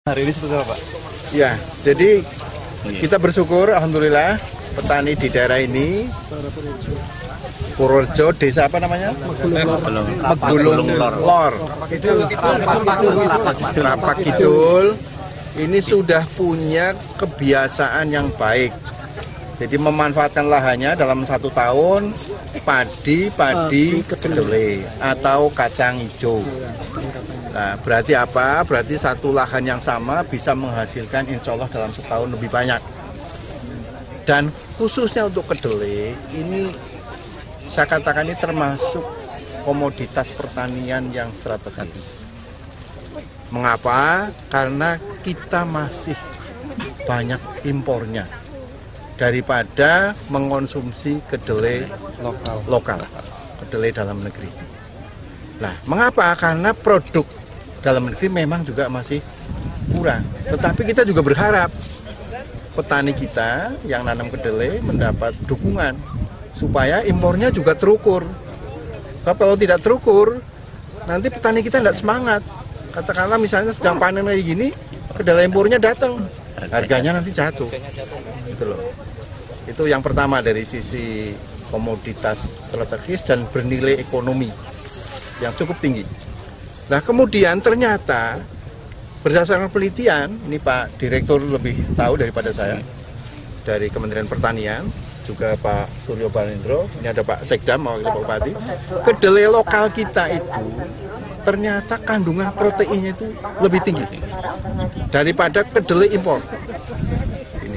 Hari ini seperti apa, Pak? Ya, jadi kita bersyukur, alhamdulillah, petani di daerah ini, Purworejo, desa apa namanya? Megulung Lor, Rapak Kidul, ini sudah punya kebiasaan yang baik. Jadi memanfaatkan lahannya dalam 1 tahun padi kedelai atau kacang hijau. Nah, berarti apa? Berarti satu lahan yang sama bisa menghasilkan insya Allah dalam setahun lebih banyak. Dan khususnya untuk kedelai, ini saya katakan ini termasuk komoditas pertanian yang strategis. Mengapa? Karena kita masih banyak impornya daripada mengonsumsi kedelai lokal, kedelai dalam negeri. Nah, mengapa? Karena produk dalam negeri memang juga masih kurang. Tetapi kita juga berharap petani kita yang nanam kedelai mendapat dukungan supaya impornya juga terukur. Sebab kalau tidak terukur, nanti petani kita tidak semangat. Katakanlah misalnya sedang panen kayak gini, kedelai impornya datang, harganya nanti jatuh. Gitu loh. Itu yang pertama dari sisi komoditas strategis dan bernilai ekonomi yang cukup tinggi. Nah, kemudian ternyata berdasarkan penelitian, ini Pak Direktur lebih tahu daripada saya, dari Kementerian Pertanian, juga Pak Suryo Balendro, ini ada Pak Sekdam, Wakil Bupati, kedelai lokal kita itu ternyata kandungan proteinnya itu lebih tinggi daripada kedelai impor. Ini.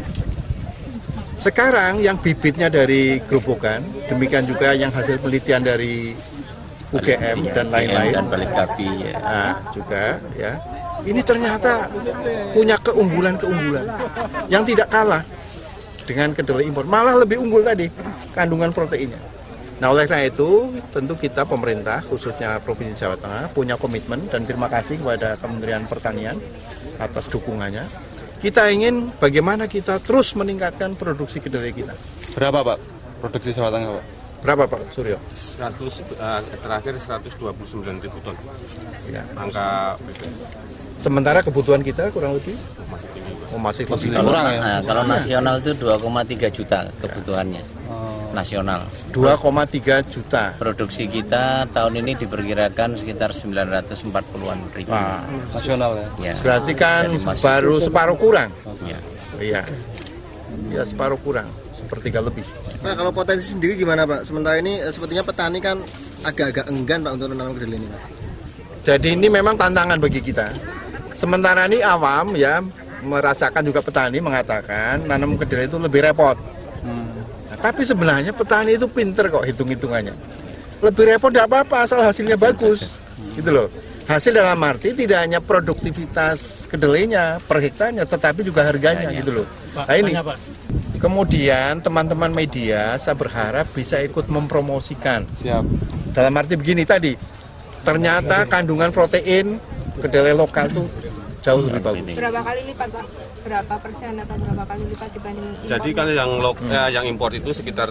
Sekarang yang bibitnya dari Grobogan, demikian juga yang hasil penelitian dari UGM dan lain-lain dan Balikpapan ya. Nah, juga ya. Ini ternyata punya keunggulan-keunggulan yang tidak kalah dengan kedelai impor, malah lebih unggul tadi kandungan proteinnya. Nah, oleh karena itu tentu kita pemerintah khususnya Provinsi Jawa Tengah punya komitmen dan terima kasih kepada Kementerian Pertanian atas dukungannya. Kita ingin bagaimana kita terus meningkatkan produksi kedelai kita. Berapa, Pak, produksi Jawa Tengah, Pak? Berapa, Pak Suryo? Terakhir 129.000 ton. Ya. Angka Sementara kebutuhan kita kurang lebih masih lebih Kurang ya? Kalau nasional itu 2,3 juta kebutuhannya. Nasional 2,3 juta. Produksi kita tahun ini diperkirakan sekitar 940-an ribu. Nasional ya? Ya. Berarti kan Jadi baru separuh kurang. Ya. Iya. Ya separuh kurang, sepertiga lebih. Pak, kalau potensi sendiri gimana Pak? Sementara ini sepertinya petani kan agak-agak enggan Pak untuk menanam kedelai ini Pak. Jadi ini memang tantangan bagi kita. Sementara ini awam ya merasakan, juga petani mengatakan nanam kedelai itu lebih repot. Nah, tapi sebenarnya petani itu pinter kok hitung-hitungannya. Lebih repot tidak apa-apa asal hasilnya bagus. Gitu loh. Hasil dalam arti tidak hanya produktivitas kedelainya per hektarnya, tetapi juga harganya gitu loh. Nah ini. Kemudian teman-teman media saya berharap bisa ikut mempromosikan. Siap. Dalam arti begini tadi, ternyata kandungan protein kedelai lokal tuh jauh lebih bagus. Berapa kali lipat, Pak? Berapa persen atau berapa kali lipat dibanding impor? jadi kalau yang impor itu sekitar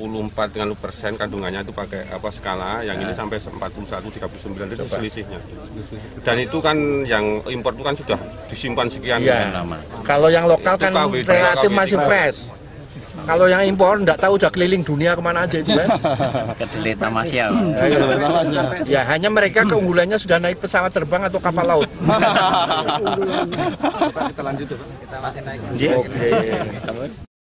34% kandungannya itu pakai skala, yang ini sampai 41-39 itu selisihnya. Dan itu kan yang impor itu kan sudah disimpan sekian lama. Kalau yang lokal kan KW, relatif KW, masih fresh. Kalau yang impor enggak tahu udah keliling dunia kemana aja itu kan. Kedelai Tamasya. Ya hanya mereka keunggulannya sudah naik pesawat terbang atau kapal laut. Kita lanjut Pak. Kita masih naik. Oke.